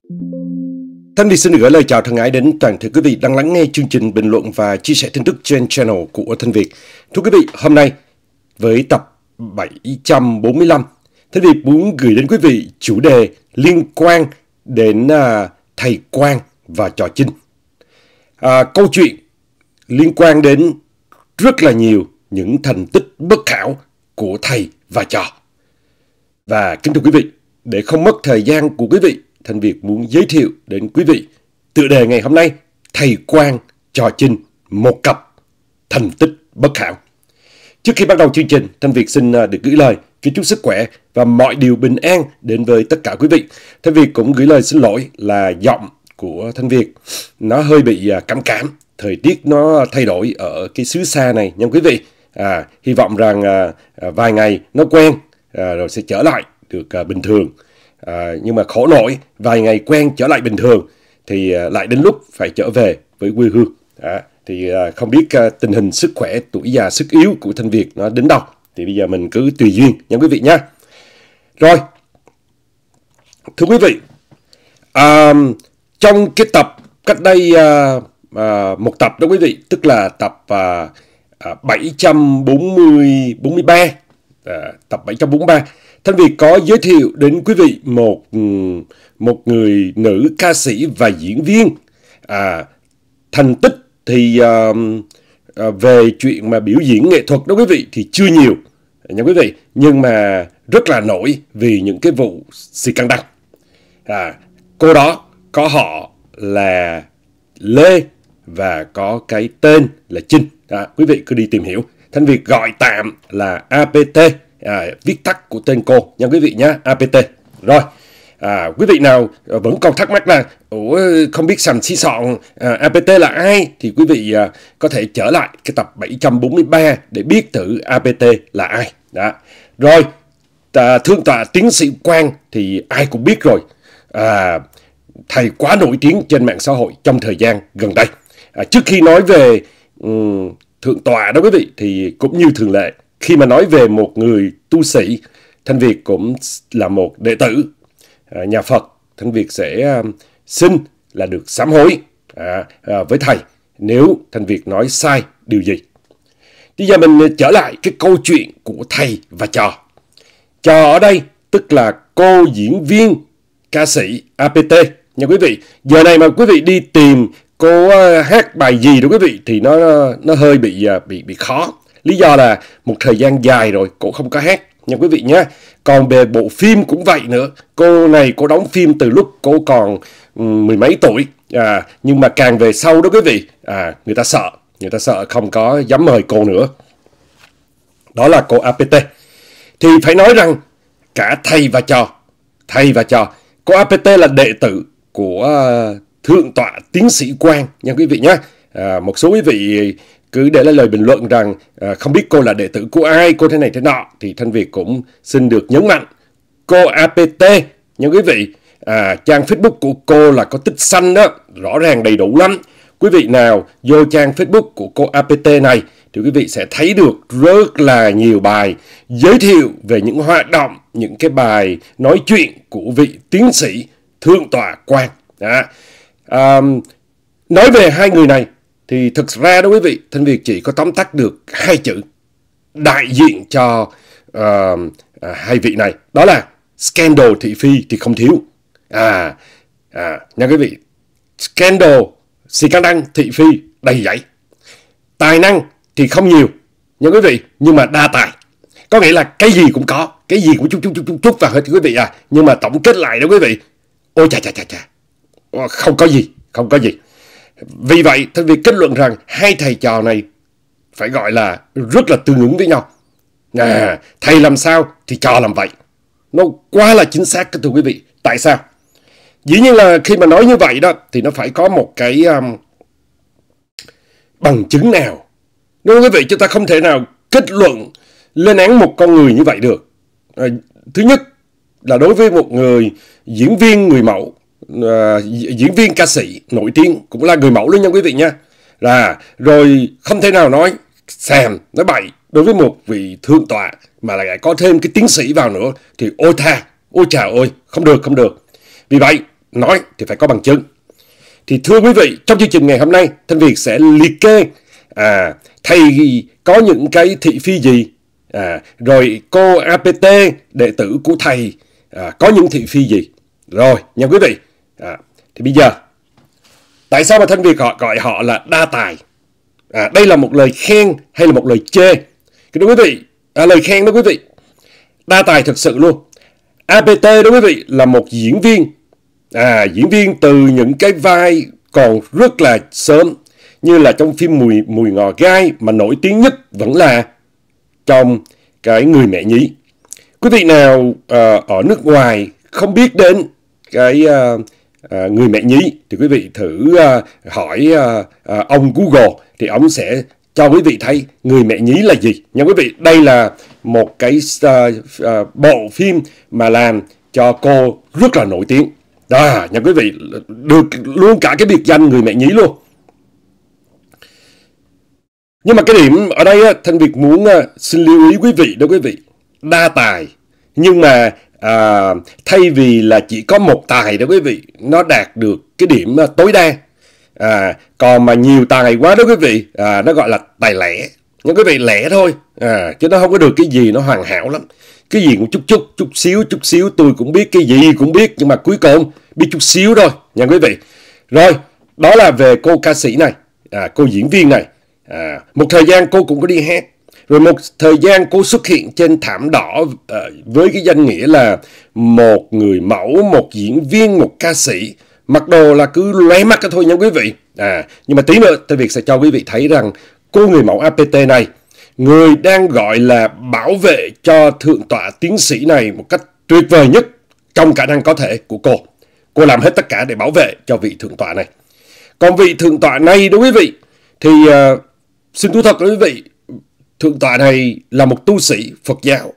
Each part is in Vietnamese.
Thanh Việt xin được gửi lời chào thân ái đến toàn thể quý vị đang lắng nghe chương trình bình luận và chia sẻ tin tức trên channel của Thanh Việt. Thưa quý vị, hôm nay với tập 745, Thanh Việt muốn gửi đến quý vị chủ đề liên quan đến thầy Quang và trò Chinh. Câu chuyện liên quan đến rất là nhiều những thành tích bất khảo của thầy và trò. Và kính thưa quý vị, để không mất thời gian của quý vị, Thanh Việt muốn giới thiệu đến quý vị tựa đề ngày hôm nay: thầy Quang trò Chinh, một cặp thành tích bất khảo. Trước khi bắt đầu chương trình, Thanh Việt xin được gửi lời kính chúc sức khỏe và mọi điều bình an đến với tất cả quý vị. Thanh Việt cũng gửi lời xin lỗi là giọng của Thanh Việt nó hơi bị cảm. Thời tiết nó thay đổi ở cái xứ xa này nha quý vị. Hy vọng rằng vài ngày nó quen rồi sẽ trở lại được bình thường. Nhưng mà khổ nổi, vài ngày quen trở lại bình thường thì lại đến lúc phải trở về với quê hương. Thì không biết tình hình sức khỏe, tuổi già sức yếu của Thanh Việt nó đến đâu, thì bây giờ mình cứ tùy duyên nha quý vị nhé. Rồi, thưa quý vị, trong cái tập cách đây một tập đó quý vị, tức là tập 743, tập 743, Thanh Việt có giới thiệu đến quý vị một người nữ ca sĩ và diễn viên. Thành tích thì về chuyện mà biểu diễn nghệ thuật đó quý vị thì chưa nhiều nha quý vị, nhưng mà rất là nổi vì những cái vụ xì căng đăng. Cô đó có họ là Lê và có cái tên là Chinh. Quý vị cứ đi tìm hiểu. Thanh Việt gọi tạm là APT, viết tắt của tên cô nha quý vị nhé, APT. Rồi, quý vị nào vẫn còn thắc mắc là không biết sầm xí sọn APT là ai, thì quý vị có thể trở lại cái tập 743 để biết thử APT là ai. Rồi, thượng tọa tiến sĩ Quang thì ai cũng biết rồi. Thầy quá nổi tiếng trên mạng xã hội trong thời gian gần đây. Trước khi nói về thượng tọa đó quý vị, thì cũng như thường lệ, khi mà nói về một người tu sĩ, Thanh Việt cũng là một đệ tử nhà Phật, Thanh Việt sẽ xin là được sám hối với thầy nếu Thanh Việt nói sai điều gì. Bây giờ mình trở lại cái câu chuyện của thầy và trò. Trò ở đây tức là cô diễn viên ca sĩ APT nha quý vị. Giờ này mà quý vị đi tìm cô hát bài gì đó quý vị thì nó hơi bị khó. Lý do là một thời gian dài rồi cô không có hát nha quý vị nhé. Còn về bộ phim cũng vậy nữa. Cô này cô đóng phim từ lúc cô còn mười mấy tuổi. Nhưng mà càng về sau đó quý vị, người ta sợ không có dám mời cô nữa. Đó là cô APT. Thì phải nói rằng cả thầy và trò. Cô APT là đệ tử của thượng tọa tiến sĩ Quang nha quý vị nhé. Một số quý vị cứ để lại lời bình luận rằng không biết cô là đệ tử của ai, cô thế này thế nọ, thì Thanh Việt cũng xin được nhấn mạnh cô APT nha quý vị. Trang Facebook của cô là có tích xanh đó, rõ ràng đầy đủ lắm. Quý vị nào vô trang Facebook của cô APT này thì quý vị sẽ thấy được rất là nhiều bài giới thiệu về những hoạt động, những cái bài nói chuyện của vị tiến sĩ thượng tọa Quang. Nói về hai người này thì thực ra đó quý vị, Thanh Việt chỉ có tóm tắt được hai chữ đại diện cho hai vị này, đó là scandal thị phi thì không thiếu. Nha quý vị, scandal, xì căng đăng, thị phi đầy dẫy. Tài năng thì không nhiều nha quý vị, nhưng mà đa tài. Có nghĩa là cái gì cũng có, cái gì cũng chút vào hết quý vị nhưng mà tổng kết lại đó quý vị, ôi chà, không có gì. Vì vậy, Thanh Việt kết luận rằng hai thầy trò này phải gọi là rất là tương ứng với nhau. Thầy làm sao thì trò làm vậy. Nó quá là chính xác thưa quý vị. Tại sao? Dĩ nhiên là khi mà nói như vậy đó thì nó phải có một cái bằng chứng nào. Nếu quý vị, chúng ta không thể nào kết luận lên án một con người như vậy được. Thứ nhất là đối với một người diễn viên, người mẫu, diễn viên ca sĩ nổi tiếng, cũng là người mẫu luôn nha quý vị nha. Rồi không thể nào nói xàm, nói bậy đối với một vị thượng tọa mà lại có thêm cái tiến sĩ vào nữa thì ôi trời ơi, không được. Vì vậy nói thì phải có bằng chứng. Thì thưa quý vị, trong chương trình ngày hôm nay, Thanh Việt sẽ liệt kê thầy có những cái thị phi gì, rồi cô APT, đệ tử của thầy, có những thị phi gì. Rồi, nha quý vị. Thì bây giờ, tại sao mà Thanh Việt gọi họ là đa tài? Đây là một lời khen hay là một lời chê? Cái đó quý vị, lời khen đó quý vị. Đa tài thực sự luôn. APT đó quý vị là một diễn viên. Diễn viên từ những cái vai còn rất là sớm, như là trong phim Mùi Ngò Gai, mà nổi tiếng nhất vẫn là trong cái Người Mẹ Nhí. Quý vị nào ở nước ngoài không biết đến cái Người Mẹ Nhí thì quý vị thử hỏi ông Google, thì ông sẽ cho quý vị thấy Người Mẹ Nhí là gì nha quý vị. Đây là một cái bộ phim mà làm cho cô rất là nổi tiếng. Nha quý vị, được luôn cả cái biệt danh Người Mẹ Nhí luôn. Nhưng mà cái điểm ở đây Thanh Việt muốn xin lưu ý quý vị đó quý vị, đa tài, nhưng mà thay vì là chỉ có một tài đó quý vị, nó đạt được cái điểm tối đa. Còn mà nhiều tài quá đó quý vị, nó gọi là tài lẻ. Nhưng quý vị lẻ thôi, chứ nó không có được cái gì nó hoàn hảo lắm. Cái gì cũng chút xíu, tôi cũng biết, cái gì cũng biết, nhưng mà cuối cùng biết chút xíu thôi nha quý vị. Rồi, đó là về cô ca sĩ này, cô diễn viên này. Một thời gian cô cũng có đi hát, rồi một thời gian cô xuất hiện trên thảm đỏ với cái danh nghĩa là một người mẫu, một diễn viên, một ca sĩ, mặc đồ là cứ lóe mắt thôi nha quý vị. Nhưng mà tí nữa Thanh Việt sẽ cho quý vị thấy rằng cô người mẫu APT này, người đang gọi là bảo vệ cho thượng tọa tiến sĩ này một cách tuyệt vời nhất trong khả năng có thể của cô. Cô làm hết tất cả để bảo vệ cho vị thượng tọa này. Còn vị thượng tọa này đó quý vị, thì xin thú thật với quý vị, thượng tọa này là một tu sĩ Phật giáo.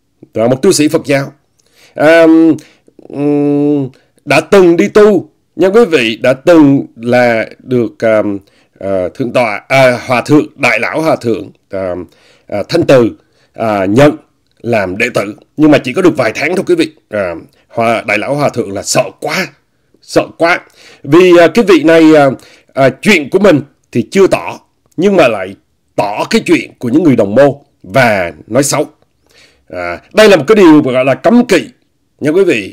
Đã từng đi tu nha quý vị, đã từng là được thượng tọa hòa thượng, đại lão hòa thượng Thanh Từ nhận làm đệ tử, nhưng mà chỉ có được vài tháng thôi quý vị. Đại lão hòa thượng là sợ quá, vì cái vị này chuyện của mình thì chưa tỏ, nhưng mà lại tỏ cái chuyện của những người đồng môn và nói xấu. Đây là một cái điều gọi là cấm kỵ nha quý vị.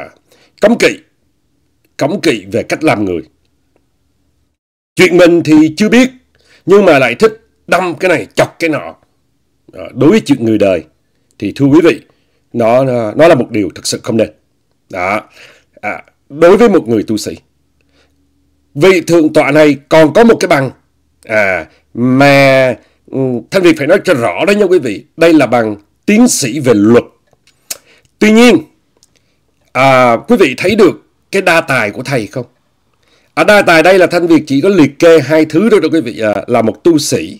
Cấm kỵ về cách làm người. Chuyện mình thì chưa biết, nhưng mà lại thích đâm cái này chọc cái nọ. Đối với chuyện người đời thì thưa quý vị, nó là một điều thực sự không nên. Đối với một người tu sĩ, vị thượng tọa này còn có một cái bằng mà Thanh Việt phải nói cho rõ đó nha quý vị. Đây là bằng tiến sĩ về luật. Tuy nhiên, quý vị thấy được cái đa tài của thầy không? Đa tài đây là Thanh Việt chỉ có liệt kê hai thứ thôi đó quý vị. Là một tu sĩ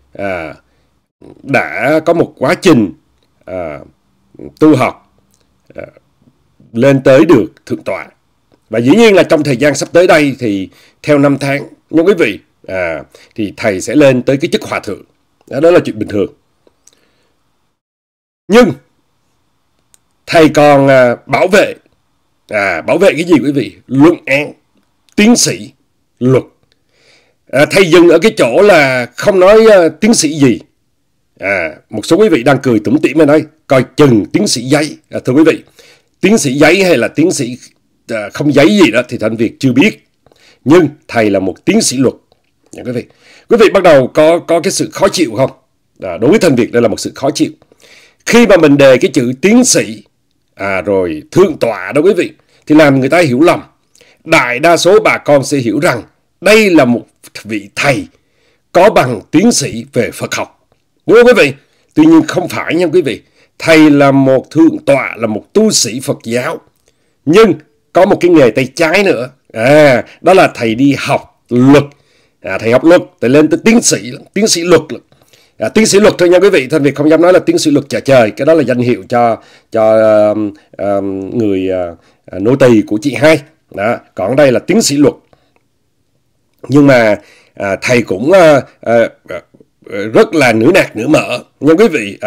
đã có một quá trình tu học lên tới được thượng tọa. Và dĩ nhiên là trong thời gian sắp tới đây thì theo năm tháng nha quý vị, thì thầy sẽ lên tới cái chức hòa thượng. Đó là chuyện bình thường. Nhưng thầy còn bảo vệ cái gì quý vị? Luận án, tiến sĩ luật. Thầy dừng ở cái chỗ là không nói tiến sĩ gì. Một số quý vị đang cười tủm tỉm ở đây, coi chừng tiến sĩ giấy. Thưa quý vị, tiến sĩ giấy hay là tiến sĩ không giấy gì đó thì Thanh Việt chưa biết. Nhưng thầy là một tiến sĩ luật. Quý vị bắt đầu có cái sự khó chịu không? Đối với Thanh Việt đây là một sự khó chịu. Khi mà mình đề cái chữ tiến sĩ rồi thượng tọa đó quý vị, thì làm người ta hiểu lầm. Đại đa số bà con sẽ hiểu rằng đây là một vị thầy có bằng tiến sĩ về Phật học, đúng không quý vị? Tuy nhiên không phải nha quý vị. Thầy là một thượng tọa, là một tu sĩ Phật giáo, nhưng có một cái nghề tay trái nữa. Đó là thầy đi học luật. Thầy học luật, thầy lên tới tiến sĩ luật. Tiến sĩ luật thôi nha quý vị. Thanh Việt không dám nói là tiến sĩ luật trả trời. Cái đó là danh hiệu cho người nô tỳ của chị hai. Còn đây là tiến sĩ luật. Nhưng mà thầy cũng rất là nửa nạc nửa mỡ nha quý vị.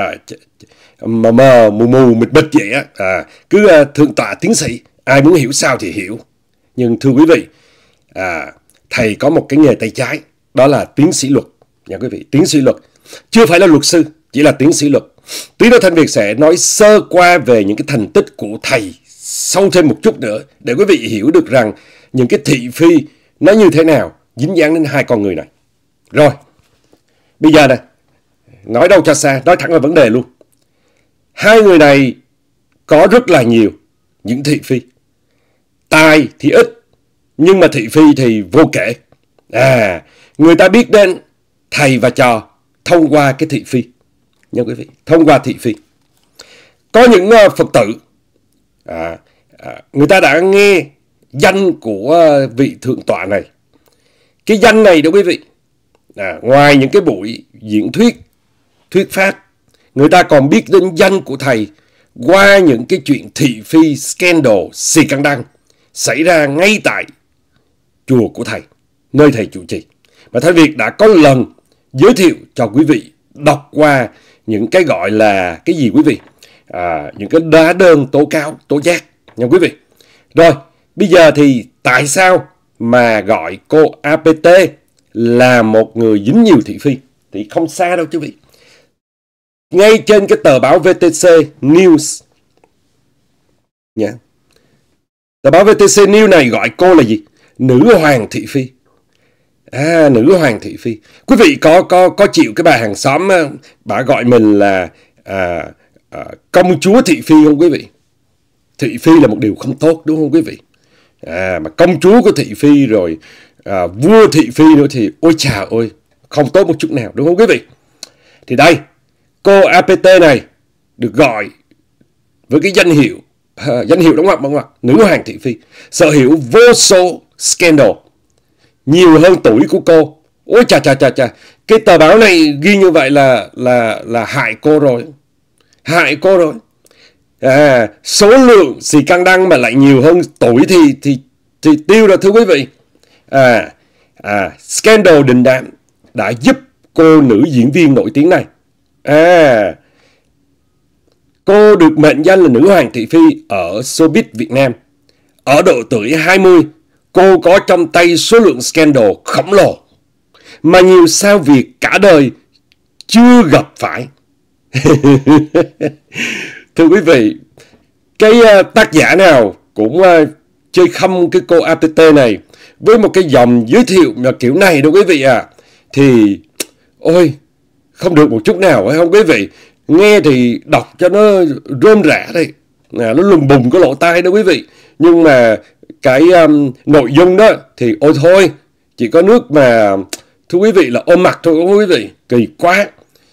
Mù mịt vậy á. Cứ thượng tọa tiến sĩ, ai muốn hiểu sao thì hiểu. Nhưng thưa quý vị, thầy có một cái nghề tay trái, đó là tiến sĩ luật nha quý vị. Tiến sĩ luật, chưa phải là luật sư, chỉ là tiến sĩ luật. Tí nữa Thanh Việt sẽ nói sơ qua về những cái thành tích của thầy sâu thêm một chút nữa, để quý vị hiểu được rằng những cái thị phi nó như thế nào dính dáng đến hai con người này. Rồi, bây giờ này, nói đâu cho xa, nói thẳng vào vấn đề luôn. Hai người này có rất là nhiều những thị phi. Tài thì ít, nhưng mà thị phi thì vô kể. Người ta biết đến thầy và trò thông qua cái thị phi nha quý vị, thông qua thị phi. Có những Phật tử người ta đã nghe danh của vị thượng tọa này. Cái danh này đó quý vị, ngoài những cái buổi diễn thuyết pháp, người ta còn biết đến danh của thầy qua những cái chuyện thị phi, scandal, xì căng đăng xảy ra ngay tại chùa của thầy, nơi thầy chủ trì. Và Thanh Việt đã có lần giới thiệu cho quý vị đọc qua những cái gọi là cái gì quý vị? Những cái lá đơn tố cáo, tố giác nha quý vị. Rồi, bây giờ thì tại sao mà gọi cô APT là một người dính nhiều thị phi? Thì không xa đâu quý vị. Ngay trên cái tờ báo VTC News nha. Tờ báo VTC News này gọi cô là gì? Nữ hoàng thị phi. Nữ hoàng thị phi. Quý vị có chịu cái bà hàng xóm bà gọi mình là công chúa thị phi không quý vị? Thị phi là một điều không tốt đúng không quý vị? Mà công chúa của thị phi rồi vua thị phi nữa thì ôi chà ơi, không tốt một chút nào đúng không quý vị? Thì đây, cô APT này được gọi với cái danh hiệu đóng ngoặc nữ hoàng thị phi, sở hữu vô số scandal, nhiều hơn tuổi của cô. Ôi chà, cái tờ báo này ghi như vậy là hại cô rồi. Hại cô rồi. Số lượng xì căng đăng mà lại nhiều hơn tuổi thì tiêu rồi thưa quý vị. Scandal đình đám đã giúp cô nữ diễn viên nổi tiếng này. Cô được mệnh danh là nữ hoàng thị phi ở showbiz Việt Nam. Ở độ tuổi 20, cô có trong tay số lượng scandal khổng lồ mà nhiều sao Việt cả đời chưa gặp phải. Thưa quý vị, cái tác giả nào cũng chơi khăm cái cô APT này với một cái dòng giới thiệu mà kiểu này đâu quý vị thì ôi không được một chút nào phải không quý vị? Nghe thì đọc cho nó rơm rã đây, nó lùng bùng cái lỗ tai đó quý vị. Nhưng mà cái nội dung đó thì ôi thôi, chỉ có nước mà thưa quý vị là ôm mặt thôi đúng không quý vị? Kỳ quá.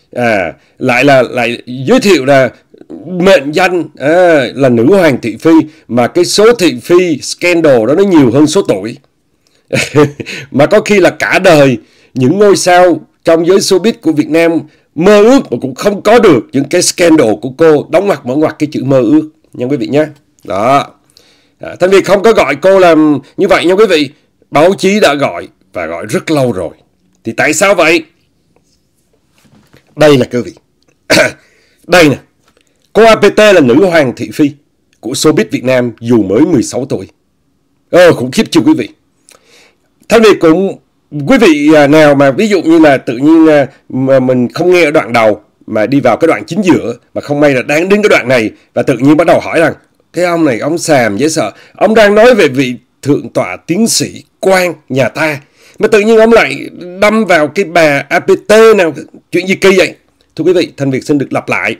Lại giới thiệu là mệnh danh là nữ hoàng thị phi, mà cái số thị phi scandal đó nó nhiều hơn số tuổi. Mà có khi là cả đời những ngôi sao trong giới showbiz của Việt Nam mơ ước mà cũng không có được những cái scandal của cô, đóng ngoặc mở ngoặc cái chữ mơ ước nha quý vị nhé. Đó. Thanh Việt không có gọi cô làm như vậy nha quý vị. Báo chí đã gọi và gọi rất lâu rồi. Thì tại sao vậy? Đây là quý vị. Đây nè. Cô APT là nữ hoàng thị phi của showbiz Việt Nam dù mới 16 tuổi. Khủng khiếp chưa quý vị? Thanh Việt cũng, quý vị nào mà ví dụ như là tự nhiên mà mình không nghe ở đoạn đầu mà đi vào cái đoạn chính giữa, mà không may là đang đến cái đoạn này và tự nhiên bắt đầu hỏi rằng cái ông này ông xàm dễ sợ, ông đang nói về vị thượng tọa tiến sĩ Quang nhà ta, mà tự nhiên ông lại đâm vào cái bà APT nào, chuyện gì kỳ vậy? Thưa quý vị, Thanh Việt xin được lặp lại.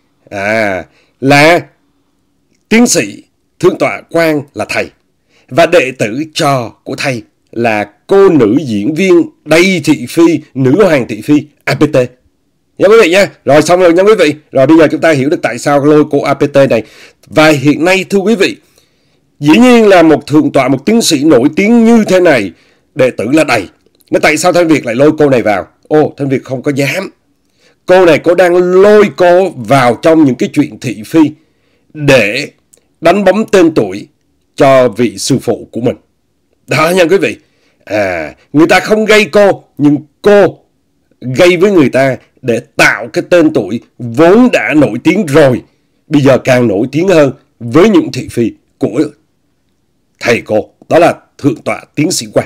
Là tiến sĩ thượng tọa Quang là thầy, và đệ tử trò của thầy là cô nữ diễn viên đầy thị phi, nữ hoàng thị phi APT. Nha quý vị nha. Rồi xong rồi nha quý vị. Rồi bây giờ chúng ta hiểu được tại sao lôi cô APT này. Và hiện nay thưa quý vị, dĩ nhiên là một thượng tọa, một tiến sĩ nổi tiếng như thế này, đệ tử là đầy. Mà tại sao Thanh Việt lại lôi cô này vào? Thanh Việt không có dám. Cô này cô đang lôi cô vào trong những cái chuyện thị phi để đánh bóng tên tuổi cho vị sư phụ của mình. Đó nha quý vị. Người ta không gây cô, nhưng cô gây với người ta để tạo cái tên tuổi vốn đã nổi tiếng rồi, bây giờ càng nổi tiếng hơn với những thị phi của thầy cô. đó là Thượng tọa Tiến sĩ Quang.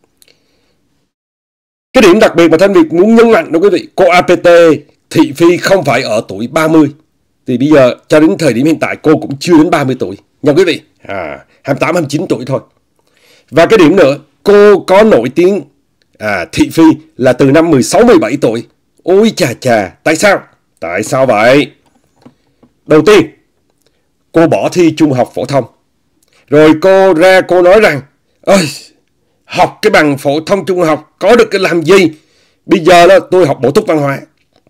Cái điểm đặc biệt mà Thanh Việt muốn nhấn mạnh đó quý vị, cô APT thị phi không phải ở tuổi 30. Thì bây giờ cho đến thời điểm hiện tại cô cũng chưa đến 30 tuổi nha quý vị, 28, 29 tuổi thôi. Và cái điểm nữa, cô có nổi tiếng thị phi là từ năm 16, 17 tuổi. Ôi chà chà, tại sao? Tại sao vậy? Đầu tiên, cô bỏ thi trung học phổ thông. Rồi cô ra cô nói rằng, ơi, học cái bằng phổ thông trung học có được cái làm gì? Bây giờ đó tôi học bổ túc văn hóa.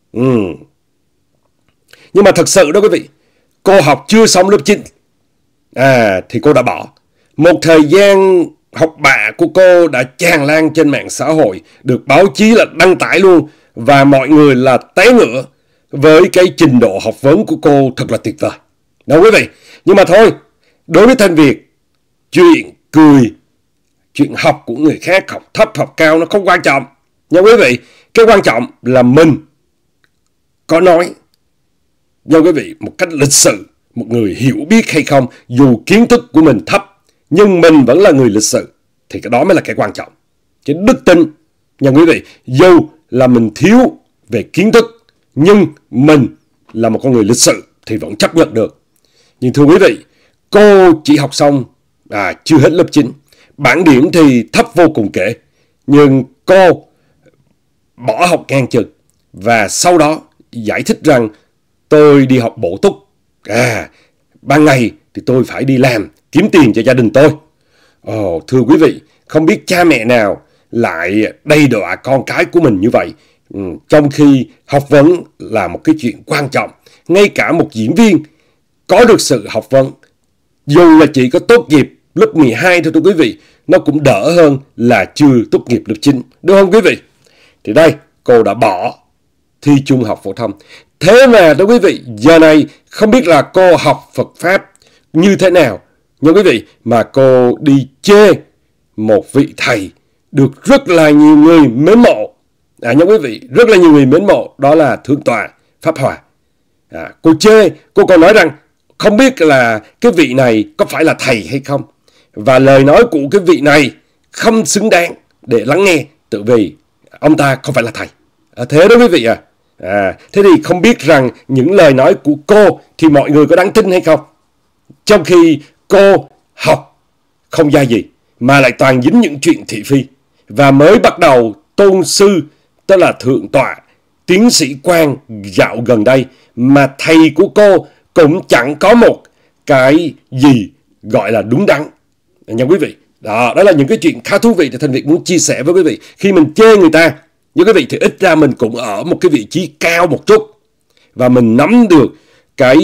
Nhưng mà thật sự đó quý vị, cô học chưa xong lớp 9 thì cô đã bỏ. Một thời gian học bạ của cô đã tràn lan trên mạng xã hội, được báo chí là đăng tải luôn, và mọi người là té ngửa với cái trình độ học vấn của cô thật là tuyệt vời. Đâu quý vị, nhưng mà thôi, đối với Thanh Việt, chuyện cười, chuyện học của người khác, học thấp học cao nó không quan trọng nha quý vị. Cái quan trọng là mình có nói nha quý vị một cách lịch sự, một người hiểu biết hay không, dù kiến thức của mình thấp nhưng mình vẫn là người lịch sự, thì cái đó mới là cái quan trọng. Chứ đức tin nha quý vị, dù là mình thiếu về kiến thức nhưng mình là một con người lịch sự thì vẫn chấp nhận được. Nhưng thưa quý vị, cô chỉ học xong chưa hết lớp 9, bảng điểm thì thấp vô cùng kể, nhưng cô bỏ học ngang chừng và sau đó giải thích rằng tôi đi học bổ túc, ban ngày thì tôi phải đi làm kiếm tiền cho gia đình tôi. Thưa quý vị, không biết cha mẹ nào lại đầy đọa con cái của mình như vậy, trong khi học vấn là một cái chuyện quan trọng. Ngay cả một diễn viên có được sự học vấn, dù là chỉ có tốt nghiệp lớp 12 thôi thưa quý vị, nó cũng đỡ hơn là chưa tốt nghiệp lớp 9, đúng không quý vị? Thì đây, cô đã bỏ thi trung học phổ thông. Thế mà đó quý vị, giờ này không biết là cô học Phật Pháp như thế nào nha quý vị, mà cô đi chê một vị thầy được rất là nhiều người mến mộ, nha quý vị, rất là nhiều người mến mộ, đó là Thượng tọa Pháp Hòa. Cô chê, cô còn nói rằng không biết là cái vị này có phải là thầy hay không, và lời nói của cái vị này không xứng đáng để lắng nghe, tự vì ông ta không phải là thầy. Thế đó quý vị thế thì không biết rằng những lời nói của cô thì mọi người có đáng tin hay không, trong khi cô học không ra gì mà lại toàn dính những chuyện thị phi. Và mới bắt đầu tôn sư, tức là Thượng tọa Tiến sĩ Quang dạo gần đây, mà thầy của cô cũng chẳng có một cái gì gọi là đúng đắn nha quý vị. Đó là những cái chuyện khá thú vị thì Thanh Việt muốn chia sẻ với quý vị. Khi mình chê người ta như quý vị thì ít ra mình cũng ở một cái vị trí cao một chút, và mình nắm được cái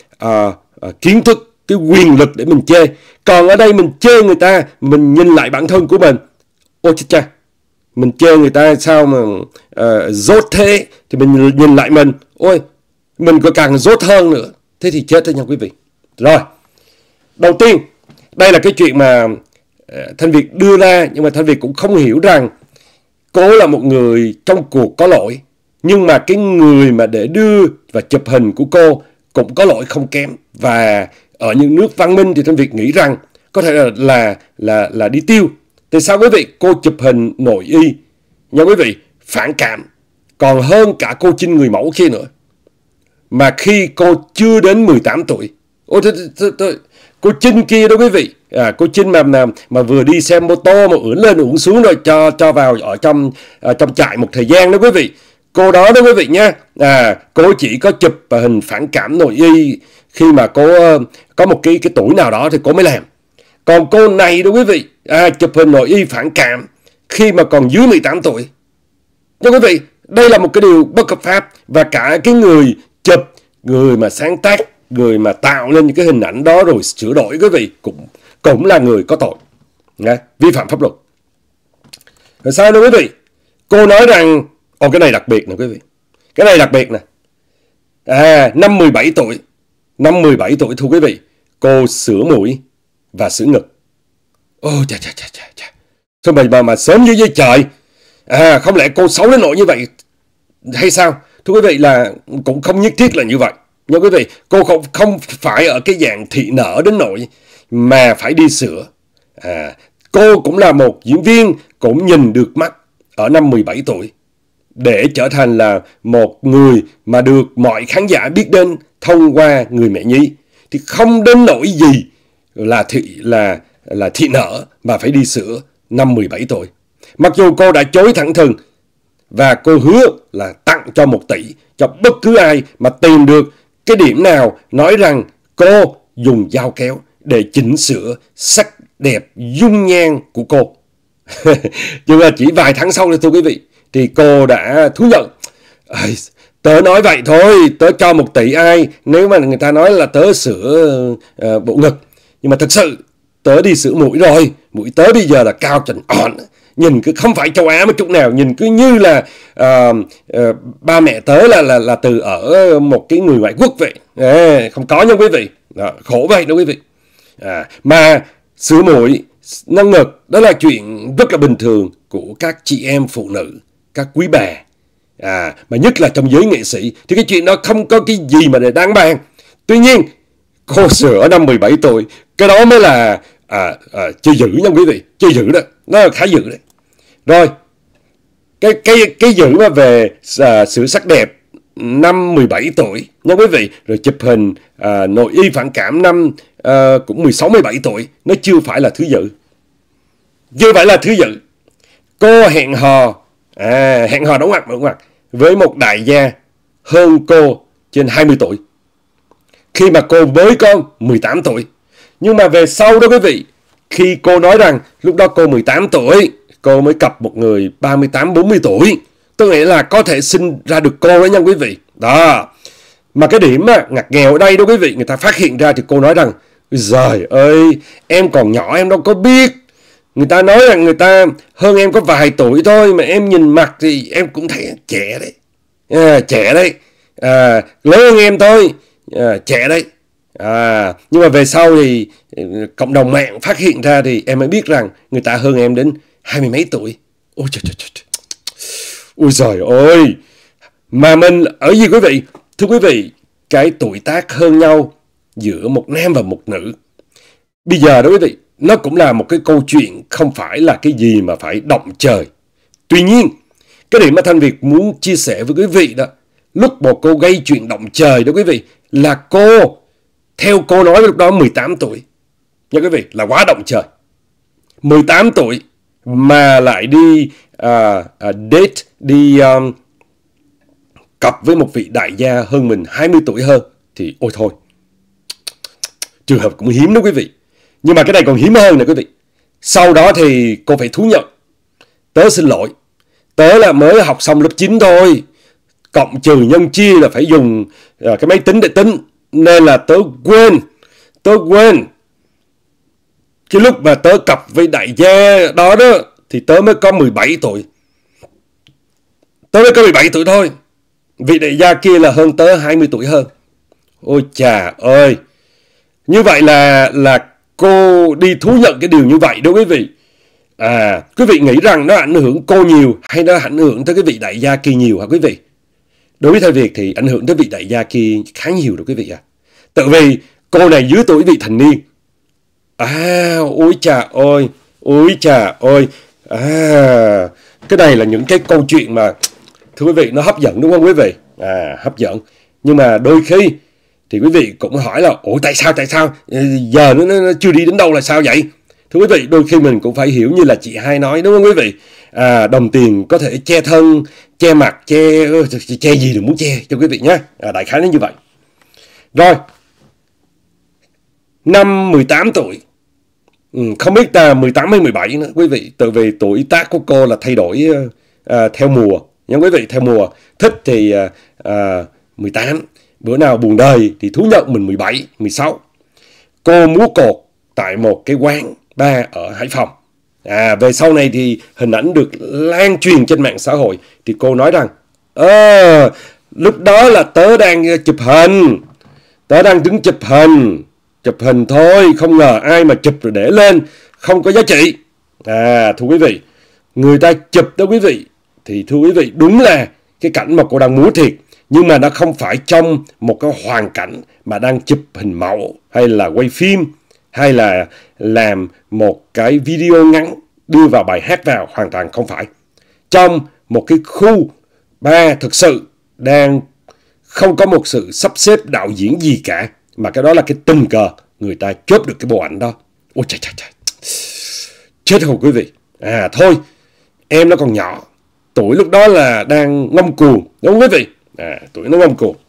kiến thức, cái quyền lực để mình chê. Còn ở đây mình chê người ta, mình nhìn lại bản thân của mình, ôi chết cha, mình chê người ta sao mà dốt thế, thì mình nhìn lại mình, ôi mình có càng dốt hơn nữa, thế thì chết thôi nha quý vị. Rồi, đầu tiên đây là cái chuyện mà Thanh Việt đưa ra, nhưng mà Thanh Việt cũng không hiểu rằng cô là một người trong cuộc có lỗi, nhưng mà cái người mà để đưa và chụp hình của cô cũng có lỗi không kém. Và ở những nước văn minh thì Thanh Việt nghĩ rằng có thể là đi tiêu. Tại sao quý vị? Cô chụp hình nội y nha quý vị, phản cảm còn hơn cả cô Trinh người mẫu kia nữa, mà khi cô chưa đến 18 tuổi. Cô Trinh kia đó quý vị, cô Trinh mà vừa đi xe mô tô mà ưỡn lên ưỡn xuống rồi cho vào ở trong trại một thời gian đó quý vị. Cô đó quý vị nha, cô chỉ có chụp hình phản cảm nội y khi mà cô có một cái tuổi nào đó thì cô mới làm. Còn cô này đó quý vị, chụp hình nội y phản cảm khi mà còn dưới 18 tuổi. Cho quý vị, đây là một cái điều bất hợp pháp, và cả cái người chụp, người mà sáng tác, người mà tạo lên những cái hình ảnh đó rồi sửa đổi quý vị cũng là người có tội, vi phạm pháp luật. Rồi sao nữa quý vị? Cô nói rằng cái này đặc biệt nè quý vị. Cái này đặc biệt nè. Năm 17 tuổi thưa quý vị, cô sửa mũi và sửa ngực. Chà. Thôi mà sớm như trời. Không lẽ cô xấu đến nỗi như vậy hay sao? Thưa quý vị, là cũng không nhất thiết là như vậy nha quý vị. Cô không phải ở cái dạng thị nở đến nỗi mà phải đi sửa. Cô cũng là một diễn viên, cũng nhìn được mắt ở năm 17 tuổi. Để trở thành là một người mà được mọi khán giả biết đến thông qua Người Mẹ Nhí thì không đến nỗi gì là thị nở mà phải đi sửa năm 17 tuổi. Mặc dù cô đã chối thẳng thừng và cô hứa là tặng cho 1 tỷ cho bất cứ ai mà tìm được cái điểm nào nói rằng cô dùng dao kéo để chỉnh sửa sắc đẹp dung nhan của cô. Nhưng mà chỉ vài tháng sau thưa quý vị, thì cô đã thú nhận: tớ nói vậy thôi, tớ cho 1 tỷ ai nếu mà người ta nói là tớ sửa bộ ngực. Nhưng mà thật sự tớ đi sửa mũi rồi, mũi tớ bây giờ là cao trần ỏn, nhìn cứ không phải châu Á một chút nào, nhìn cứ như là ba mẹ tớ là từ ở một cái người ngoại quốc vậy. Không có nha quý vị. Đó, khổ vậy đó quý vị. Mà sửa mũi, nâng ngực đó là chuyện rất là bình thường của các chị em phụ nữ, các quý bà. Mà nhất là trong giới nghệ sĩ thì cái chuyện đó không có cái gì mà để đáng bàn. Tuy nhiên cô sửa ở năm 17 tuổi, cái đó mới là chơi dữ nha quý vị, chơi dữ đó, nó là khá dữ đấy. Rồi cái dữ mà về sửa sắc đẹp năm 17 tuổi nha quý vị, rồi chụp hình nội y phản cảm năm cũng 16-17 tuổi, nó chưa phải là thứ dữ. Chưa phải là thứ dữ. Cô hẹn hò đóng ngoặc với một đại gia hơn cô trên 20 tuổi khi mà cô mới có 18 tuổi. Nhưng mà về sau đó quý vị, khi cô nói rằng lúc đó cô 18 tuổi, cô mới cặp một người 38-40 tuổi, tôi nghĩ là có thể sinh ra được cô đó nha quý vị. Đó. Mà cái điểm ngặt nghèo ở đây đó quý vị, người ta phát hiện ra thì cô nói rằng: giời ơi, em còn nhỏ em đâu có biết. Người ta nói rằng người ta hơn em có vài tuổi thôi, mà em nhìn mặt thì em cũng thấy trẻ đấy. Trẻ đấy. Lớn hơn em thôi, trẻ đấy. Nhưng mà về sau thì cộng đồng mạng phát hiện ra thì em mới biết rằng người ta hơn em đến 20 mấy tuổi. Ôi trời trời trời. Ôi giời ơi. Mà mình ở gì quý vị? Thưa quý vị, cái tuổi tác hơn nhau giữa một nam và một nữ bây giờ đó quý vị, nó cũng là một cái câu chuyện không phải là cái gì mà phải động trời. Tuy nhiên, cái điểm mà Thanh Việt muốn chia sẻ với quý vị đó, lúc một cô gây chuyện động trời đó quý vị, là cô, theo cô nói lúc đó 18 tuổi. Nha quý vị, là quá động trời. 18 tuổi mà lại đi date, đi cặp với một vị đại gia hơn mình 20 tuổi hơn thì ôi thôi. Trường hợp cũng hiếm đó quý vị. Nhưng mà cái này còn hiếm hơn nè quý vị. Sau đó thì cô phải thú nhận: tớ xin lỗi, tớ là mới học xong lớp 9 thôi, cộng trừ nhân chia là phải dùng cái máy tính để tính, nên là tớ quên. Cái lúc mà tớ cặp với đại gia đó thì tớ mới có 17 tuổi. Tớ mới có 17 tuổi thôi. Vị đại gia kia là hơn tớ 20 tuổi hơn. Ôi chà ơi. Như vậy là cô đi thú nhận cái điều như vậy đó quý vị. Quý vị nghĩ rằng nó ảnh hưởng cô nhiều hay nó ảnh hưởng tới cái vị đại gia kia nhiều hả quý vị? Đối với Thanh Việt thì ảnh hưởng tới vị đại gia kia khá nhiều đó quý vị ạ. Tự vì cô này dưới tuổi vị thành niên. Ôi chà ơi. Cái này là những cái câu chuyện mà thưa quý vị nó hấp dẫn đúng không quý vị? Hấp dẫn. Nhưng mà đôi khi thì quý vị cũng hỏi là ủa tại sao giờ nó chưa đi đến đâu là sao vậy? Thưa quý vị, đôi khi mình cũng phải hiểu như là chị Hai nói đúng không quý vị? Đồng tiền có thể che thân, che mặt, che gì đừng muốn che cho quý vị nhé. Đại khái nó như vậy. Rồi, năm 18 tuổi, không biết là 18 hay 17 nữa quý vị. Tự vì tuổi tác của cô là thay đổi theo mùa nha quý vị, theo mùa. Thích thì 18, bữa nào buồn đời thì thú nhận mình 17, 16. Cô múa cột tại một cái quán bar ở Hải Phòng. Về sau này thì hình ảnh được lan truyền trên mạng xã hội. Thì cô nói rằng lúc đó là tớ đang chụp hình. Tớ đang đứng chụp hình thôi. Không ngờ ai mà chụp rồi để lên không có giá trị. Thưa quý vị, người ta chụp đó quý vị, thì thưa quý vị, đúng là cái cảnh mà cô đang múa thiệt. Nhưng mà nó không phải trong một cái hoàn cảnh mà đang chụp hình mẫu hay là quay phim hay là làm một cái video ngắn đưa vào bài hát vào, hoàn toàn không phải. Trong một cái khu ba thực sự đang không có một sự sắp xếp đạo diễn gì cả, mà cái đó là cái tình cờ người ta chốt được cái bộ ảnh đó. Ôi trời trời trời, chết rồi quý vị. Thôi, em nó còn nhỏ, tuổi lúc đó là đang ngông cuồng, đúng không quý vị? Tuổi nó ngông cuồng.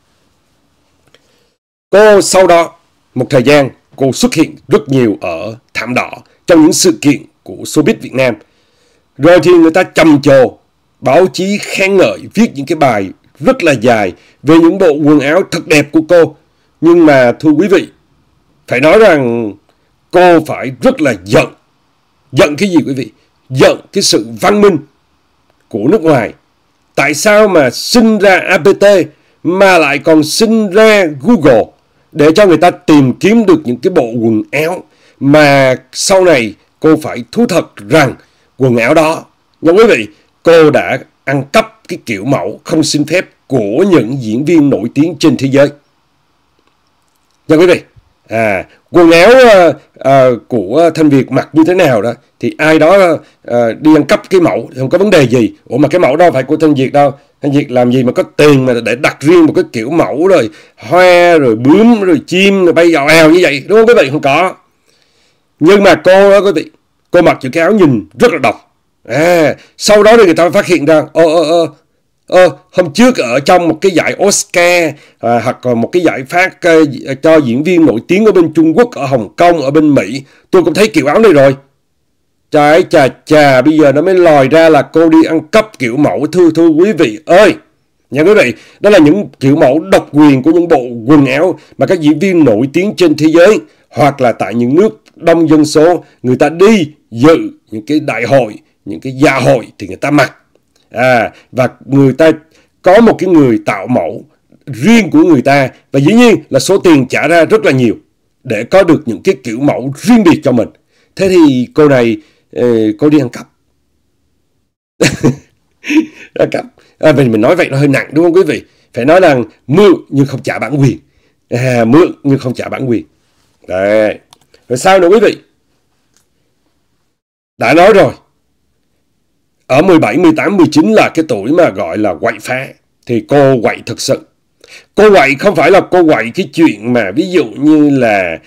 Cô sau đó một thời gian cô xuất hiện rất nhiều ở thảm đỏ trong những sự kiện của showbiz Việt Nam. Rồi thì người ta trầm trồ, báo chí khen ngợi, viết những cái bài rất là dài về những bộ quần áo thật đẹp của cô. Nhưng mà thưa quý vị, phải nói rằng cô phải rất là giận. Giận cái gì quý vị? Giận cái sự văn minh của nước ngoài. Tại sao mà sinh ra APT mà lại còn sinh ra Google để cho người ta tìm kiếm được những cái bộ quần áo mà sau này cô phải thú thật rằng quần áo đó, nha quý vị, cô đã ăn cắp cái kiểu mẫu không xin phép của những diễn viên nổi tiếng trên thế giới. Nha quý vị, quần áo của Thanh Việt mặc như thế nào đó thì ai đó đi ăn cắp cái mẫu thì không có vấn đề gì. Ủa mà cái mẫu đó phải của Thanh Việt đâu. Thanh Việt làm gì mà có tiền mà để đặt riêng một cái kiểu mẫu rồi hoa rồi bướm rồi chim rồi bay ào ào như vậy, đúng không quý vị? Không có. Nhưng mà cô đó quý vị, cô mặc những cái áo nhìn rất là độc. Sau đó thì người ta phát hiện ra hôm trước ở trong một cái giải Oscar hoặc là một cái giải phát cho diễn viên nổi tiếng ở bên Trung Quốc, ở Hồng Kông, ở bên Mỹ, tôi cũng thấy kiểu áo này rồi. Trái chà, bây giờ nó mới lòi ra là cô đi ăn cắp kiểu mẫu. Thưa quý vị ơi, nha quý vị, đó là những kiểu mẫu độc quyền của những bộ quần áo mà các diễn viên nổi tiếng trên thế giới hoặc là tại những nước đông dân số, người ta đi dự những cái đại hội, những cái dạ hội thì người ta mặc. Và người ta có một cái người tạo mẫu riêng của người ta, và dĩ nhiên là số tiền trả ra rất là nhiều để có được những cái kiểu mẫu riêng biệt cho mình. Thế thì cô này cô đi ăn cắp. Ăn cắp. Mình nói vậy nó hơi nặng đúng không quý vị? Phải nói là mượn nhưng không trả bản quyền. Mượn nhưng không trả bản quyền. Đấy. Rồi sao nữa quý vị? Đã nói rồi, ở 17, 18, 19 là cái tuổi mà gọi là quậy phá. Thì cô quậy thực sự. Cô quậy không phải là cô quậy cái chuyện mà ví dụ như là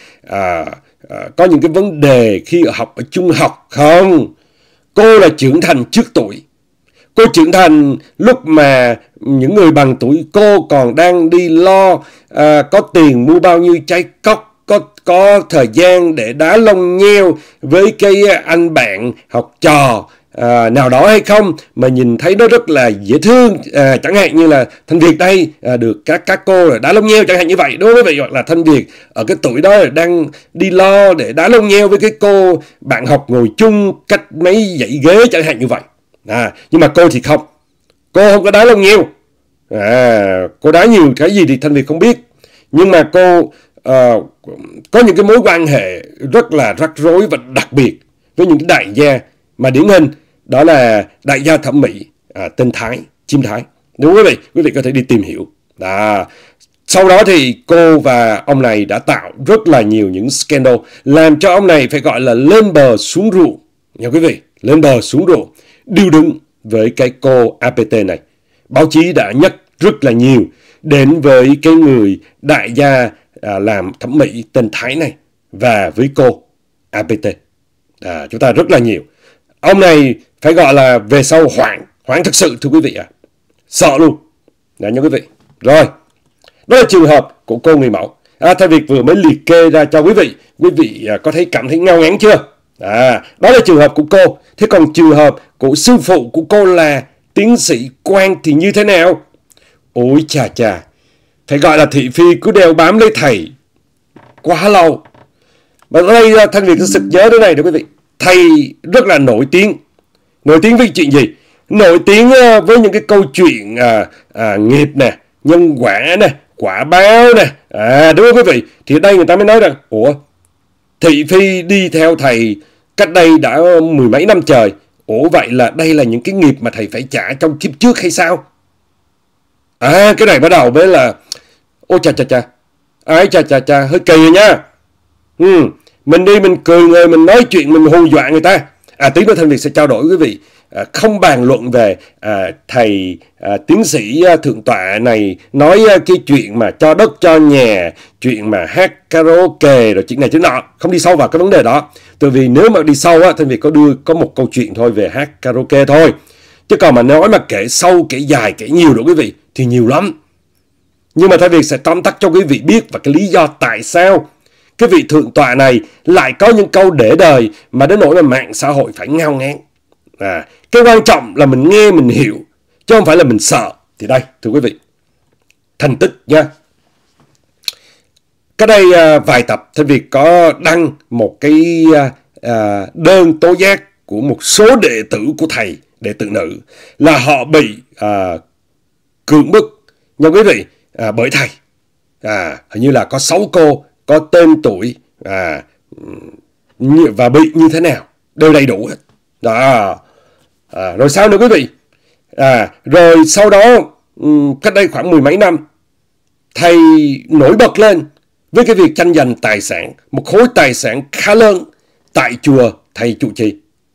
có những cái vấn đề khi học ở trung học. Không. Cô là trưởng thành trước tuổi. Cô trưởng thành lúc mà những người bằng tuổi cô còn đang đi lo có tiền mua bao nhiêu trái cóc, có thời gian để đá lông nheo với cái anh bạn học trò nào đó hay không mà nhìn thấy nó rất là dễ thương, chẳng hạn như là Thanh Việt đây được các cô đá lông nheo chẳng hạn như vậy, đúng không quý vị? Hoặc là Thanh Việt ở cái tuổi đó đang đi lo để đá lông nheo với cái cô bạn học ngồi chung cách mấy dãy ghế chẳng hạn như vậy. Nhưng mà cô thì không, cô không có đá lông nheo. Cô đá nhiều cái gì thì Thanh Việt không biết, nhưng mà cô có những cái mối quan hệ rất là rắc rối và đặc biệt với những cái đại gia mà điển hình đó là đại gia thẩm mỹ tên Thái, Chim Thái, đúng không quý vị? Quý vị có thể đi tìm hiểu. Sau đó thì cô và ông này đã tạo rất là nhiều những scandal làm cho ông này phải gọi là lên bờ xuống ruộng, nha quý vị, lên bờ xuống ruộng, điêu đứng với cái cô APT này. Báo chí đã nhắc rất là nhiều đến với cái người đại gia làm thẩm mỹ tên Thái này và với cô APT. Chúng ta rất là nhiều. Ông này phải gọi là về sau hoảng thực sự, thưa quý vị sợ luôn. Nha quý vị. Rồi, đó là trường hợp của cô người mẫu. Thanh Việt vừa mới liệt kê ra cho quý vị có thấy cảm thấy ngao ngán chưa? Đó là trường hợp của cô. Thế còn trường hợp của sư phụ của cô là tiến sĩ Quang thì như thế nào? Ôi chà, phải gọi là thị phi cứ đeo bám lấy thầy quá lâu. Và đây Thanh Việt sực nhớ thế này đó quý vị. Thầy rất là nổi tiếng. Nổi tiếng với chuyện gì? Nổi tiếng với những cái câu chuyện nghiệp nè, nhân quả nè, quả báo nè. Đúng không quý vị? Thì ở đây người ta mới nói rằng ủa, thị phi đi theo thầy cách đây đã mười mấy năm trời. Ủa vậy là đây là những cái nghiệp mà thầy phải trả trong kiếp trước hay sao? Cái này bắt đầu với là ôi chà, hơi kỳ rồi nha. Mình đi mình cười người, mình nói chuyện, mình hù dọa người ta. Tí nữa Thanh Việt sẽ trao đổi quý vị. Không bàn luận về thầy tiến sĩ thượng tọa này nói cái chuyện mà cho đất cho nhà, chuyện mà hát karaoke rồi chuyện này chuyện nọ, không đi sâu vào cái vấn đề đó. Tại vì nếu mà đi sâu Thanh Việt có một câu chuyện thôi về hát karaoke thôi, chứ còn mà nói mà kể sâu, kể dài, kể nhiều đó quý vị thì nhiều lắm. Nhưng mà Thanh Việt sẽ tóm tắt cho quý vị biết và cái lý do tại sao cái vị thượng tọa này lại có những câu để đời mà đến nỗi mà mạng xã hội phải ngao ngán. Cái quan trọng là mình nghe mình hiểu, chứ không phải là mình sợ. Thì đây, thưa quý vị, thành tích nha. Cái đây vài tập Thanh Việt có đăng một cái đơn tố giác của một số đệ tử của thầy, đệ tử nữ, là họ bị cưỡng bức nha quý vị, bởi thầy. Hình như là có 6 cô có tên tuổi và bị như thế nào đều đầy đủ hết đó. Rồi sao nữa quý vị? Rồi sau đó cách đây khoảng 10 mấy năm, thầy nổi bật lên với cái việc tranh giành tài sản, một khối tài sản khá lớn tại chùa thầy trụ trì.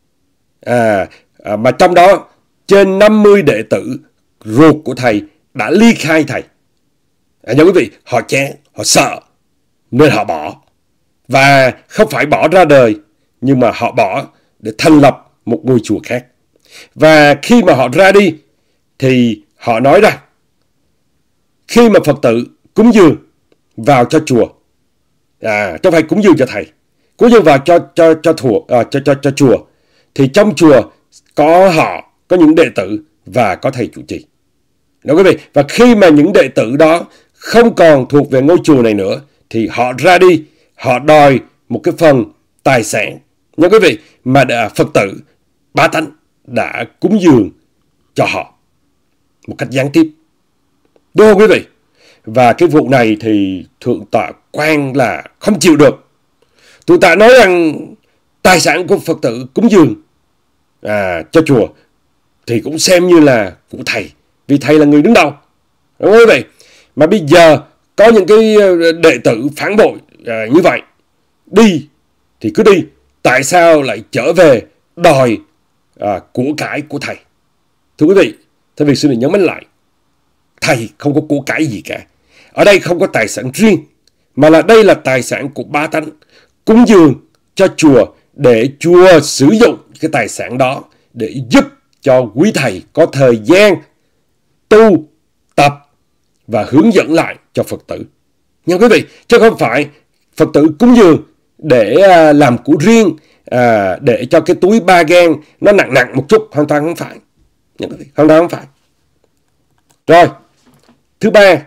Mà trong đó trên 50 đệ tử ruột của thầy đã ly khai thầy. Nha quý vị, họ chán, họ sợ nên họ bỏ. Và không phải bỏ ra đời, nhưng mà họ bỏ để thành lập một ngôi chùa khác. Và khi mà họ ra đi thì họ nói rằng khi mà Phật tử cúng dường vào cho chùa, không phải cúng dường cho thầy, cúng dường vào cho chùa, thì trong chùa có họ, có những đệ tử và có thầy trụ trì. Đó quý vị, và khi mà những đệ tử đó không còn thuộc về ngôi chùa này nữa thì họ ra đi, họ đòi một cái phần tài sản nha quý vị mà Phật tử bá tánh đã cúng dường cho họ một cách gián tiếp. Đúng không quý vị? Và cái vụ này thì thượng tọa Quang là không chịu được. Thượng tọa nói rằng tài sản của Phật tử cúng dường cho chùa thì cũng xem như là của thầy, vì thầy là người đứng đầu. Đúng không quý vị? Mà bây giờ có những cái đệ tử phản bội như vậy, đi thì cứ đi, tại sao lại trở về đòi của cải của thầy? Thưa quý vị, Thanh Việt xin được nhấn mạnh lại, thầy không có của cải gì cả. Ở đây không có tài sản riêng, mà là đây là tài sản của bá tánh, cúng dường cho chùa để chùa sử dụng cái tài sản đó để giúp cho quý thầy có thời gian tu, tập và hướng dẫn lại cho Phật tử. Nha quý vị, chứ không phải Phật tử cúng dường để làm của riêng, để cho cái túi ba gang nó nặng nặng một chút, hoàn toàn không phải. Nha quý vị, hoàn toàn không phải. Rồi, thứ ba,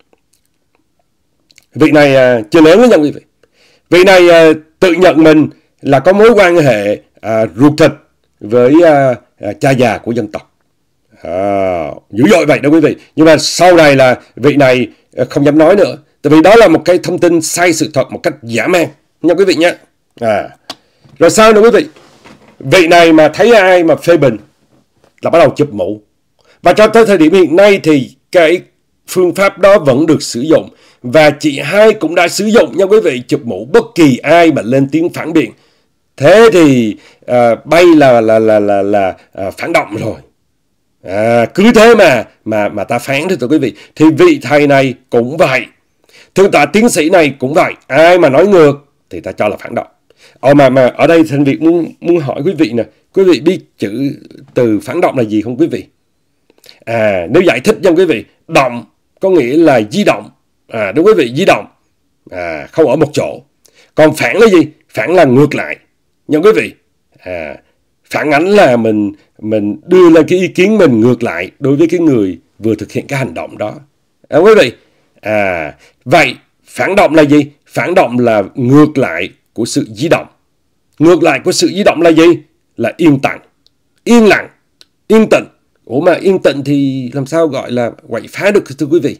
vị này chưa lớn đó nha quý vị. Vị này tự nhận mình là có mối quan hệ ruột thịt với cha già của dân tộc. Dữ dội vậy đó quý vị. Nhưng mà sau này là vị này không dám nói nữa, tại vì đó là một cái thông tin sai sự thật một cách dã man nha quý vị nhé. Rồi sao nữa quý vị? Vị này mà thấy ai mà phê bình là bắt đầu chụp mũ. Và cho tới thời điểm hiện nay thì cái phương pháp đó vẫn được sử dụng. Và chị hai cũng đã sử dụng nha quý vị, chụp mũ bất kỳ ai mà lên tiếng phản biện. Thế thì bay là phản động rồi. Cứ thế mà ta phán thôi quý vị. Thì vị thầy này cũng vậy, thượng tọa tiến sĩ này cũng vậy. Ai mà nói ngược thì ta cho là phản động. Mà ở đây Thanh Việt muốn hỏi quý vị nè, quý vị biết chữ từ phản động là gì không quý vị? Nếu giải thích cho quý vị, động có nghĩa là di động, đúng quý vị, di động, không ở một chỗ. Còn phản là gì? Phản là ngược lại nha quý vị. Phản ánh là mình đưa lên cái ý kiến mình ngược lại đối với cái người vừa thực hiện cái hành động đó. Quý vị, vậy phản động là gì? Phản động là ngược lại của sự di động. Ngược lại của sự di động là gì? Là yên lặng, yên tĩnh. Mà yên tĩnh thì làm sao gọi là quậy phá được thưa quý vị?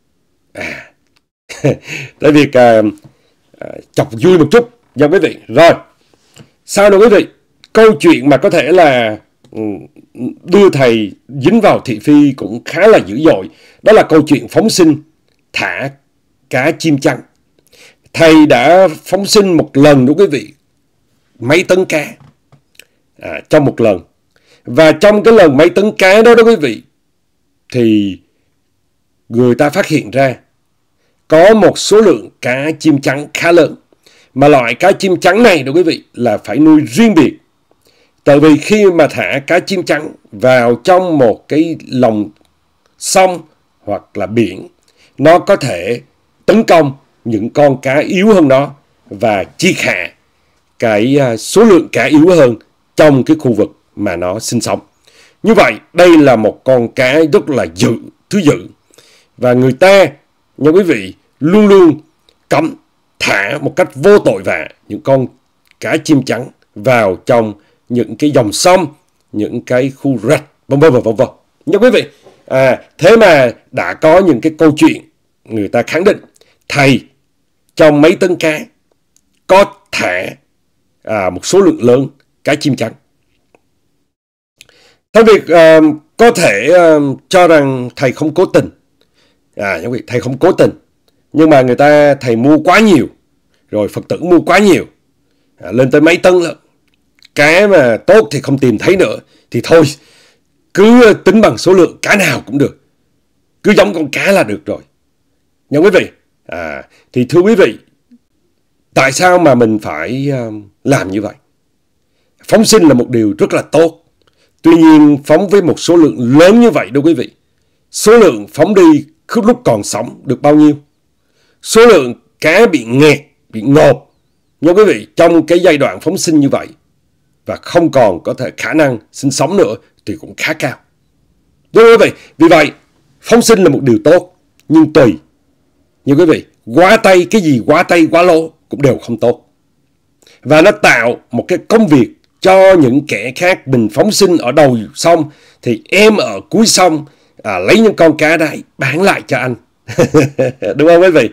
Tại vì chọc vui một chút nha quý vị. Rồi, sao nữa quý vị? Câu chuyện mà có thể là đưa thầy dính vào thị phi cũng khá là dữ dội. Đó là câu chuyện phóng sinh thả cá chim chăn. thầy đã phóng sinh một lần đó quý vị, mấy tấn cá trong một lần. Và trong cái lần mấy tấn cá đó quý vị, thì người ta phát hiện ra có một số lượng cá chim trắng khá lớn. Mà loại cá chim trắng này đó quý vị là phải nuôi riêng biệt. Tại vì khi mà thả cá chim trắng vào trong một cái lòng sông hoặc là biển, nó có thể tấn công những con cá yếu hơn nó và triệt hạ cái số lượng cá yếu hơn trong cái khu vực mà nó sinh sống. Như vậy, đây là một con cá rất là thứ dữ. Và người ta, nha quý vị, luôn luôn cấm thả một cách vô tội vạ những con cá chim trắng vào trong những cái dòng sông, những cái khu rạch, vân vân. Nha quý vị, thế mà đã có những cái câu chuyện người ta khẳng định thầy trong mấy tấn cá có thả một số lượng lớn cá chim trắng. Thầy Việt có thể cho rằng thầy không cố tình. Thầy không cố tình. Nhưng mà thầy mua quá nhiều. Rồi Phật tử mua quá nhiều. Lên tới mấy tấn lận. Cá mà tốt thì không tìm thấy nữa. Thì thôi, cứ tính bằng số lượng cá nào cũng được. Cứ giống con cá là được rồi. Nha quý vị. Thì thưa quý vị, tại sao mà mình phải làm như vậy? Phóng sinh là một điều rất là tốt. Tuy nhiên phóng với một số lượng lớn như vậy đâu quý vị. Số lượng phóng đi lúc còn sống được bao nhiêu? Số lượng cá bị nghẹt, bị ngộp, nha quý vị, trong cái giai đoạn phóng sinh như vậy và không còn có thể khả năng sinh sống nữa thì cũng khá cao. Đúng quý vị, vì vậy phóng sinh là một điều tốt, nhưng tùy. Nha quý vị, quá tay, cái gì quá tay quá lố cũng đều không tốt. Và nó tạo một cái công việc cho những kẻ khác. Mình phóng sinh ở đầu sông thì em ở cuối sông lấy những con cá đấy bán lại cho anh. Đúng không quý vị?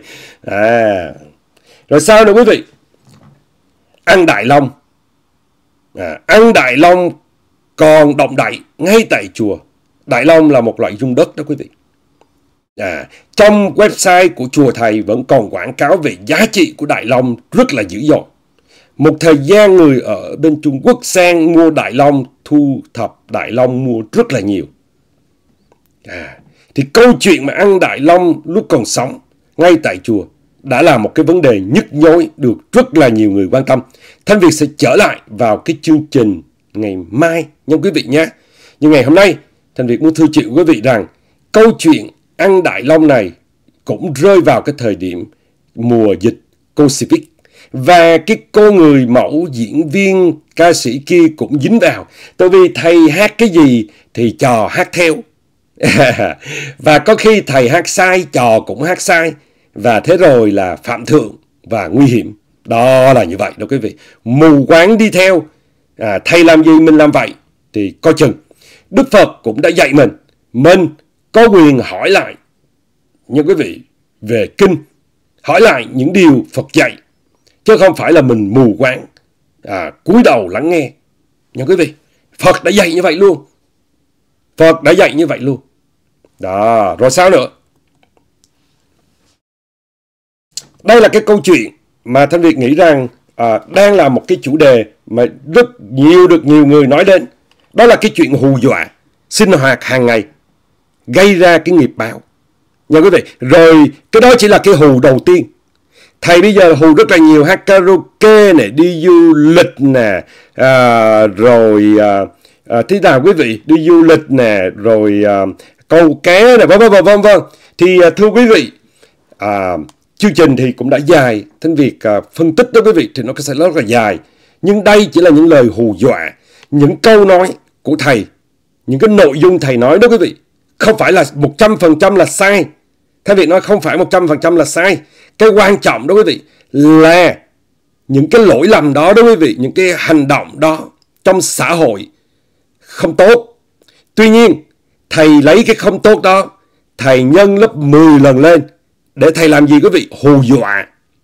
Rồi sao nữa quý vị? Ăn đại long. Ăn đại long còn động đậy ngay tại chùa. Đại long là một loại dung đất đó quý vị. Trong website của chùa thầy vẫn còn quảng cáo về giá trị của đại long rất là dữ dội. Một thời gian người ở bên Trung Quốc sang mua đại long, thu thập đại long mua rất là nhiều. Thì câu chuyện mà ăn đại long lúc còn sống ngay tại chùa đã là một cái vấn đề nhức nhối được rất là nhiều người quan tâm. Thanh Việt sẽ trở lại vào cái chương trình ngày mai nha quý vị nhé. Nhưng ngày hôm nay Thanh Việt muốn thưa chuyện quý vị rằng câu chuyện ăn đại long này cũng rơi vào cái thời điểm mùa dịch Covid. Và cái cô người mẫu diễn viên ca sĩ kia cũng dính vào. Tại vì thầy hát cái gì thì trò hát theo. Và có khi thầy hát sai, trò cũng hát sai. Và thế rồi là phạm thượng và nguy hiểm. Đó là như vậy đó quý vị. Mù quáng đi theo. Thầy làm gì mình làm vậy thì coi chừng. Đức Phật cũng đã dạy mình có quyền hỏi lại nha quý vị về kinh, hỏi lại những điều Phật dạy, chứ không phải là mình mù quáng cúi đầu lắng nghe nha quý vị. Phật đã dạy như vậy luôn. Phật đã dạy như vậy luôn. Đó, rồi sao nữa? Đây là cái câu chuyện mà Thanh Việt nghĩ rằng đang là một cái chủ đề mà được nhiều người nói đến. Đó là cái chuyện hù dọa sinh hoạt hàng ngày gây ra cái nghiệp báo nha quý vị. Rồi cái đó chỉ là cái hù đầu tiên. Thầy bây giờ hù rất là nhiều, hát karaoke này, đi du lịch nè, rồi thế nào quý vị, đi du lịch nè, rồi câu cá nè, vân vân. Thì thưa quý vị, chương trình thì cũng đã dài, Thanh Việt phân tích đó quý vị thì nó sẽ rất là dài. Nhưng đây chỉ là những lời hù dọa, những câu nói của thầy, những cái nội dung thầy nói đó quý vị, không phải là 100% là sai. Thanh Việt nói không phải 100% là sai. Cái quan trọng đó quý vị là những cái lỗi lầm đó quý vị, những cái hành động đó trong xã hội không tốt. Tuy nhiên, thầy lấy cái không tốt đó, thầy nhân gấp 10 lần lên để thầy làm gì quý vị? Hù dọa.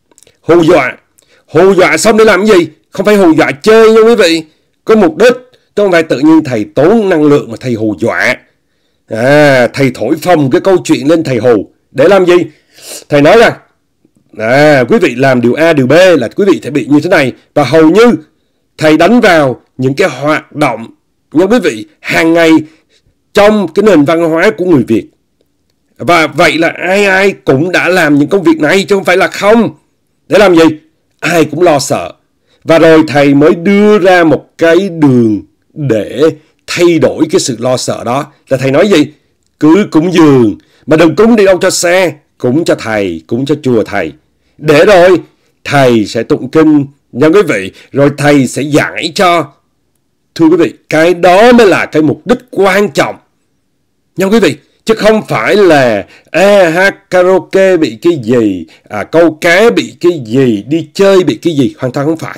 Hù dọa xong để làm gì? Không phải hù dọa chơi nha quý vị. Có mục đích, chứ không phải tự nhiên thầy tốn năng lượng mà thầy hù dọa. Thầy thổi phồng cái câu chuyện lên thầy hù. Để làm gì? Thầy nói rằng Quý vị làm điều A, điều B là quý vị sẽ bị như thế này. Và hầu như thầy đánh vào những cái hoạt động nha quý vị hàng ngày trong cái nền văn hóa của người Việt. Và vậy là ai cũng đã làm những công việc này chứ không phải là không. Để làm gì? Ai cũng lo sợ. Và rồi thầy mới đưa ra một cái đường để thay đổi cái sự lo sợ đó. Là thầy nói gì? Cứ cúng dường, mà đừng cúng đi đâu cho xe, cúng cho thầy, cúng cho chùa thầy. Để rồi thầy sẽ tụng kinh nha quý vị, rồi thầy sẽ giải cho. Thưa quý vị, cái đó mới là cái mục đích quan trọng nha quý vị. Chứ không phải là hát karaoke bị cái gì, câu cá bị cái gì, đi chơi bị cái gì. Hoàn toàn không phải.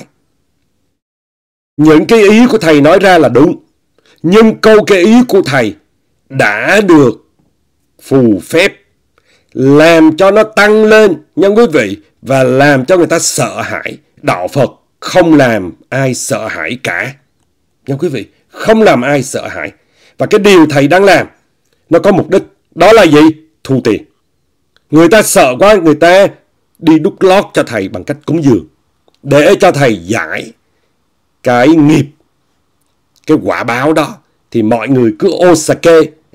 Những cái ý của thầy nói ra là đúng, nhưng câu cái ý của thầy đã được phù phép làm cho nó tăng lên nha quý vị, và làm cho người ta sợ hãi. Đạo Phật không làm ai sợ hãi cả nha quý vị, không làm ai sợ hãi. Và cái điều thầy đang làm nó có mục đích, đó là gì? Thu tiền. Người ta sợ quá, người ta đi đút lót cho thầy bằng cách cúng dường, để cho thầy giải cái nghiệp, cái quả báo đó. Thì mọi người cứ osake,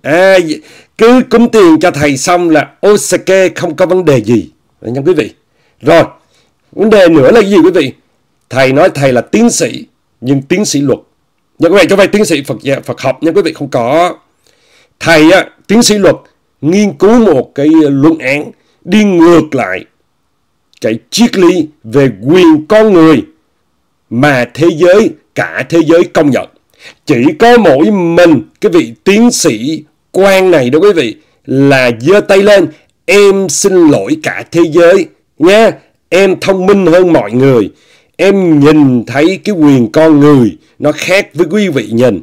cứ cúng tiền cho thầy xong là osake, không có vấn đề gì nha quý vị. Rồi, vấn đề nữa là gì quý vị? Thầy nói thầy là tiến sĩ, nhưng tiến sĩ luật nha quý vị, chứ không phải tiến sĩ Phật học nha quý vị, không có. Thầy tiến sĩ luật nghiên cứu một cái luận án đi ngược lại cái triết lý về quyền con người mà cả thế giới công nhận. Chỉ có mỗi mình cái vị tiến sĩ quan này đó quý vị là giơ tay lên: em xin lỗi cả thế giới nha, em thông minh hơn mọi người, em nhìn thấy cái quyền con người nó khác với quý vị nhìn.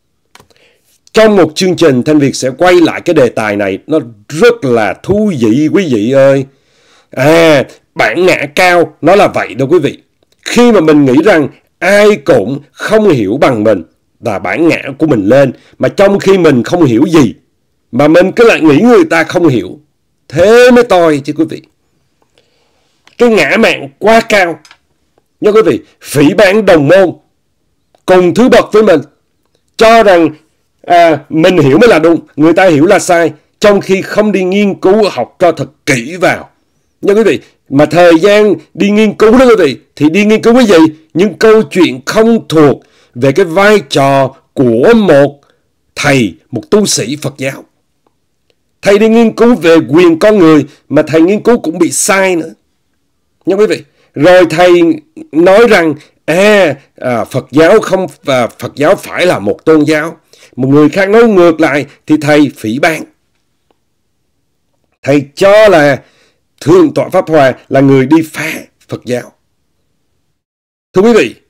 Trong một chương trình, Thanh Việt sẽ quay lại cái đề tài này, nó rất là thú vị quý vị ơi. Bản ngã cao nó là vậy đó quý vị. Khi mà mình nghĩ rằng ai cũng không hiểu bằng mình, là bản ngã của mình lên, mà trong khi mình không hiểu gì mà mình cứ lại nghĩ người ta không hiểu, thế mới toi chứ quý vị. Cái ngã mạn quá cao nha quý vị. Phỉ báng đồng môn cùng thứ bậc với mình, cho rằng mình hiểu mới là đúng, người ta hiểu là sai, trong khi không đi nghiên cứu học cho thật kỹ vào nha quý vị. Mà thời gian đi nghiên cứu đó quý vị, thì đi nghiên cứu cái gì? Những câu chuyện không thuộc về cái vai trò của một thầy, một tu sĩ Phật giáo. Thầy đi nghiên cứu về quyền con người, mà thầy nghiên cứu cũng bị sai nữa nha quý vị. Rồi thầy nói rằng Phật giáo phải là một tôn giáo. Một người khác nói ngược lại thì thầy phỉ báng. Thầy cho là Thượng tọa Pháp Hòa là người đi phá Phật giáo. Thưa quý vị,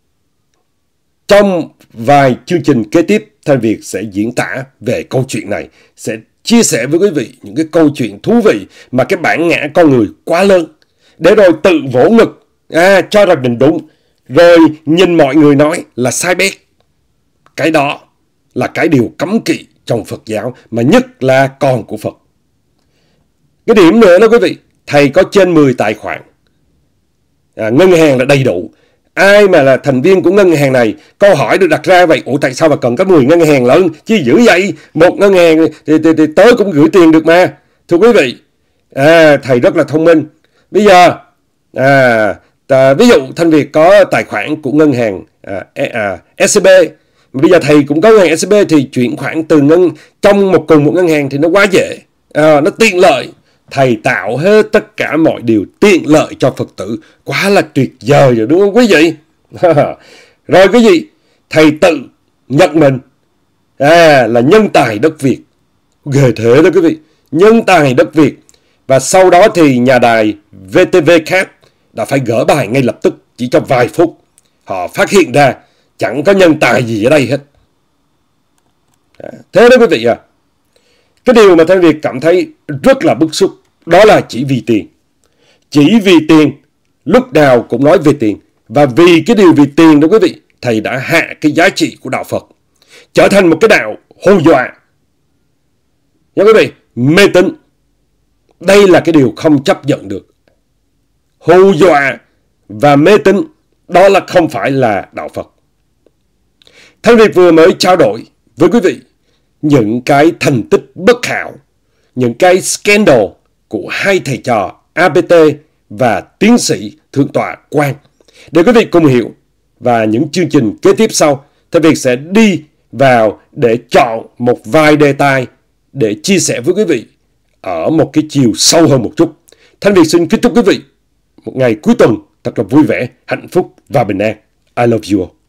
trong vài chương trình kế tiếp, Thanh Việt sẽ diễn tả về câu chuyện này, sẽ chia sẻ với quý vị những cái câu chuyện thú vị mà cái bản ngã con người quá lớn, để rồi tự vỗ ngực, cho rằng mình đúng, rồi nhìn mọi người nói là sai bét. Cái đó là cái điều cấm kỵ trong Phật giáo, mà nhất là con của Phật. Cái điểm nữa đó quý vị, thầy có trên 10 tài khoản, ngân hàng là đầy đủ. Ai mà là thành viên của ngân hàng này, câu hỏi được đặt ra vậy: ủa tại sao mà cần có 10 ngân hàng lớn chứ dữ vậy? Một ngân hàng thì tớ cũng gửi tiền được mà. Thưa quý vị, thầy rất là thông minh. Bây giờ ví dụ Thanh Việt có tài khoản của ngân hàng SCB, bây giờ thầy cũng có ngân hàng SCB, thì chuyển khoản từ trong cùng một ngân hàng thì nó quá dễ, nó tiện lợi. Thầy tạo hết tất cả mọi điều tiện lợi cho Phật tử, quá là tuyệt vời rồi đúng không quý vị? Rồi cái gì? Thầy tự nhận mình là nhân tài đất Việt. Ghê thế đó quý vị, nhân tài đất Việt. Và sau đó thì nhà đài VTV khác đã phải gỡ bài ngay lập tức, chỉ trong vài phút. Họ phát hiện ra chẳng có nhân tài gì ở đây hết. Thế đó quý vị à. Cái điều mà Thanh Việt cảm thấy rất là bức xúc, đó là chỉ vì tiền. Chỉ vì tiền, lúc nào cũng nói về tiền. Và vì cái điều vì tiền đó quý vị, thầy đã hạ cái giá trị của đạo Phật, trở thành một cái đạo hù dọa nha quý vị, mê tín. Đây là cái điều không chấp nhận được. hù dọa và mê tín, đó là không phải là đạo Phật. Thanh Việt vừa mới trao đổi với quý vị những cái thành tích bất hảo, những cái scandal của hai thầy trò APT và tiến sĩ Thượng tọa Quang. Để quý vị cùng hiểu, và những chương trình kế tiếp sau, Thanh Việt sẽ đi vào để chọn một vài đề tài để chia sẻ với quý vị ở một cái chiều sâu hơn một chút. Thanh Việt xin kính chúc quý vị một ngày cuối tuần thật là vui vẻ, hạnh phúc và bình an. I love you all.